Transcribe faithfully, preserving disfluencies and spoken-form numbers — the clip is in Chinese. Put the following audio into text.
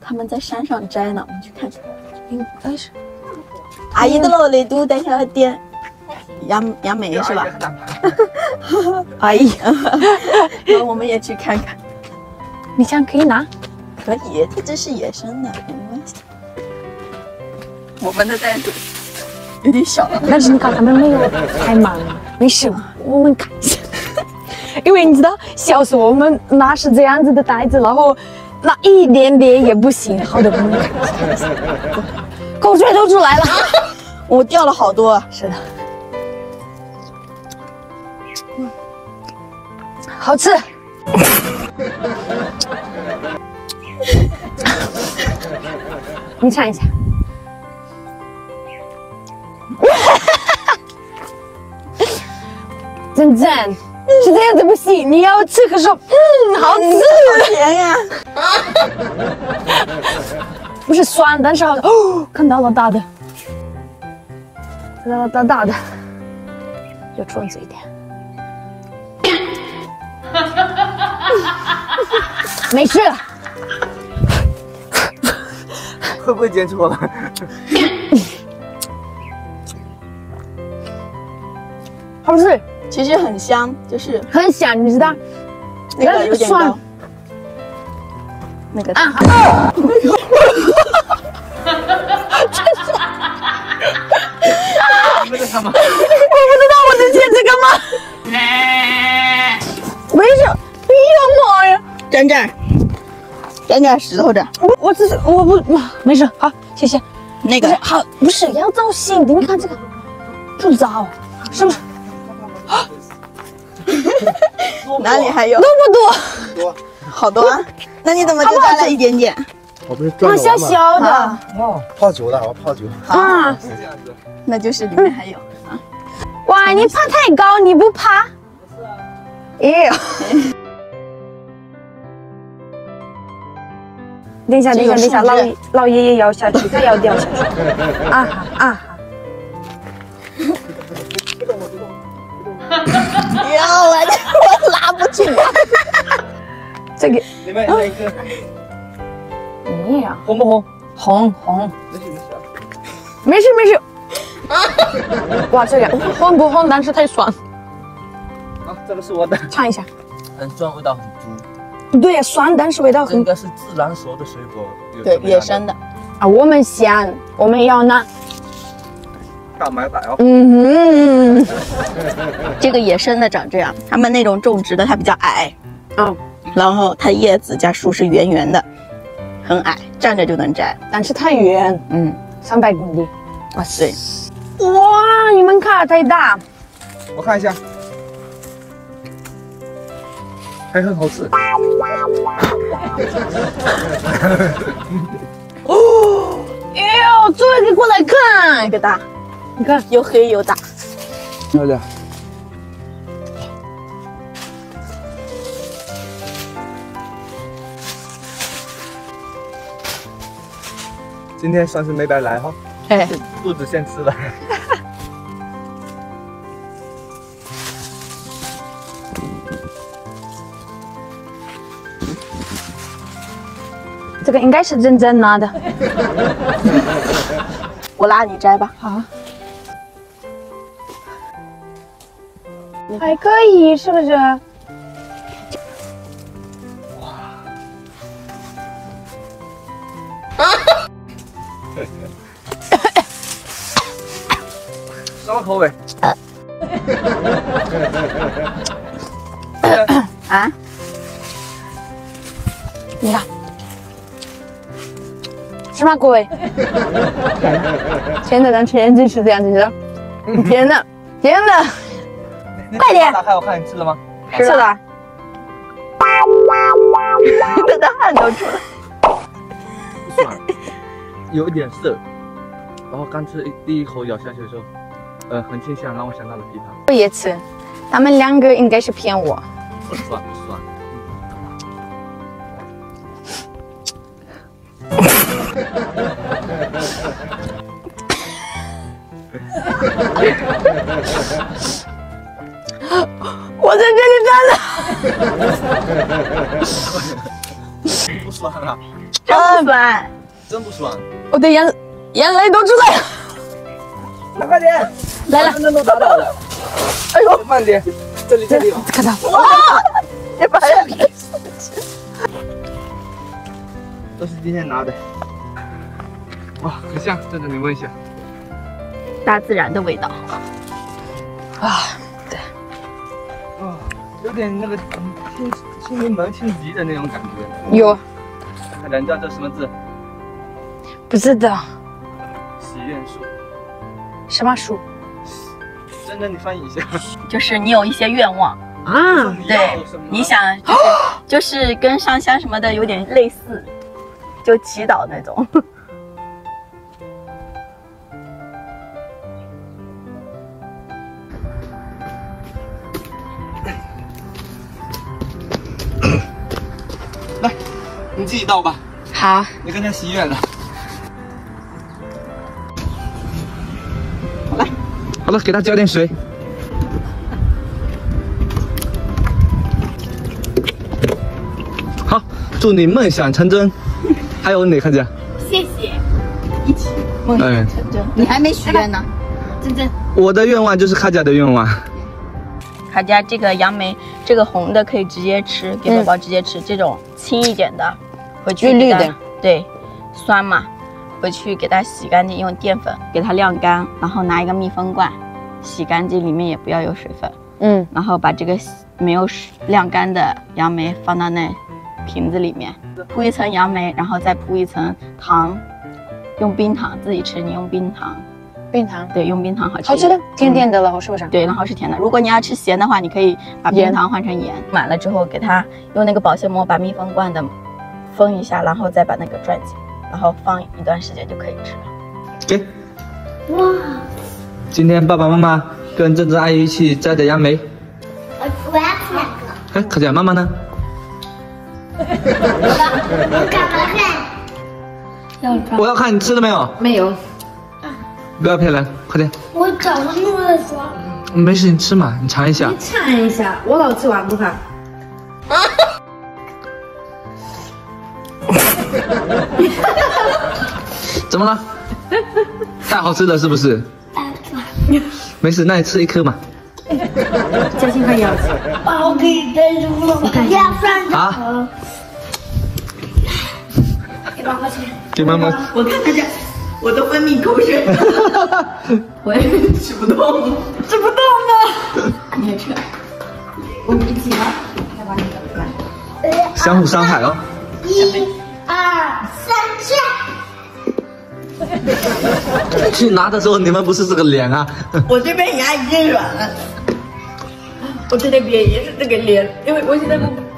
他们在山上摘呢，我们去看看。 应该是。 阿姨的楼里都在小店，杨杨梅是吧？阿姨，那我们也去看看。 你想可以拿？ 可以，它这是野生的，没关系。我们的袋子有点小了， 但是你看他们没有太忙，没事，我们看一下。因为你知道，小时候我们拿是这样子的袋子，然后拿一点点也不行，好的，我们看一下。口水都出来了， 我掉了好多。 是的，好吃。你尝一下。真正是这样子不行，你要吃可是，嗯，好吃， 好甜呀！ 不是酸，但是好吃。哦，看到了大的，看到了大大的，有虫子一点。没事。 会不会煎错了？ 好吃， 其实很香，就是很香，你知道？ 那个有点高。那个啊！ 那个什么？ 我不知道我能切这个吗？没事，哎呀妈呀！ 粘这儿，粘点石头这儿。 我我只是我不没事，好，谢谢。 那个好，不是要造型的，你看这个不糟，是不是？ 哪里还有？ 多不多？ 多， 好多啊！那你怎么就摘了一点点？ 我不是转啊，小了吗？ 小的啊哦，泡酒的，我泡酒。 啊！ 是这样子。 那就是里面还有啊。 哇，你爬太高，你不爬？哎呦！等一下，等一下，等一下，老老爷爷要下去，他要掉下去。啊啊！ 要我我拉不住。 这个里面有一个你呀， 红不红？ 红红， 没事没事。 没事没事。哇，这个红不红？但是太酸， 啊，这个是我的， 尝一下。 很酸，味道很足。 对，酸，但是味道很这应该是自然熟的水果。有对， 什么样的野生的。 啊。我们咸，我们要拿。 大买买哦。 嗯哼， 这个野生的长这样，他们那种种植的它比较矮， 哦， 然后它叶子加树是圆圆的，很矮，站着就能摘。 但是太远， 嗯， 三百公里。 哇塞， 哇，你们看太大。 我看一下，还很好吃。 哦，哎呦，这个过来看， 那个大， 你看， 又黑又大。 漂亮。今天算是没白来哈， 哎， 肚子先吃了。 这个应该是真正拿的。 我拉你摘吧。 好，还可以，是不是？ 什么口味？ 啊？ 你看，什么口味？甜的，但是眼睛是这样子的，甜的，甜的，快点打开我看你吃了吗？ 是的。他的汗都出来。 不酸，有一点涩。然后刚吃第一口咬下去的时候，呃，很清香，让我想到了枇杷。 我也吃，他们两个应该是骗我。 不酸不酸。 我在这里站着。 不酸酸啊， 真不酸， 真不酸。 我的眼眼泪都出来了。 来快点， 来了， 分钟都达到了。哎呦，慢点，这里这里。 看到。 哇！你把人都是今天拿的。哇，很香，真的，你闻一下。 大自然的味道。 啊，对。 啊，有点那个青青柠檬、青桔的那种感觉。 有。 看人家这什么字？ 不知道。 喜愿树。 什么树？ 真的，你翻译一下。 就是你有一些愿望啊， 对，你想就是就是跟上香什么的有点类似，就祈祷那种。 来，你自己倒吧。 好， 你刚才许愿了。 来， 好了，给他浇点水。好，祝你梦想成真。还有你，看见？ 谢谢，一起梦想成真。你还没许愿呢，真真。 我的愿望就是卡佳的愿望。 卡佳这个杨梅，这个红的可以直接吃，给宝宝直接吃。嗯、这种轻一点的，回去绿绿的， 对，酸嘛，回去给它洗干净，用淀粉给它晾干，然后拿一个密封罐洗干净，里面也不要有水分。嗯，然后把这个没有晾干的杨梅放到那瓶子里面，铺一层杨梅，然后再铺一层糖，用冰糖自己吃，你用冰糖。 冰糖对，用冰糖好吃， 好吃的，甜甜的，然后是不是？ 对，然后是甜的。如果你要吃咸的话，你可以把冰糖换成盐。满了之后，给它用那个保鲜膜把密封罐的封一下，然后再把那个转紧，然后放一段时间就可以吃了。 给，哇！今天爸爸妈妈跟珍珍阿姨一起摘的杨梅。 我我要吃两个。 哎，可佳，妈妈呢？ 我干嘛看？ 我要看你吃了没有？ 没有。 不要骗人，快点！ 我早上弄的说。 没事，你吃嘛，你尝一下。 你尝一下，我老吃完不怕。 怎么了？太好吃了是不是？没事，那你吃一颗嘛。 嘉欣快要吃。 爸，我可以带入了吗？要不然啊。 给妈妈吃。 给妈妈。 我看大家。我都分泌口水，我也吃不动，吃不动了。你也吃，我们一起来，再把你的来， 相互伤害哦。 一、二、三，吃。 去拿的时候你们不是这个脸啊？ 我这边牙已经软了，我这边也是这个脸，因为我现在不。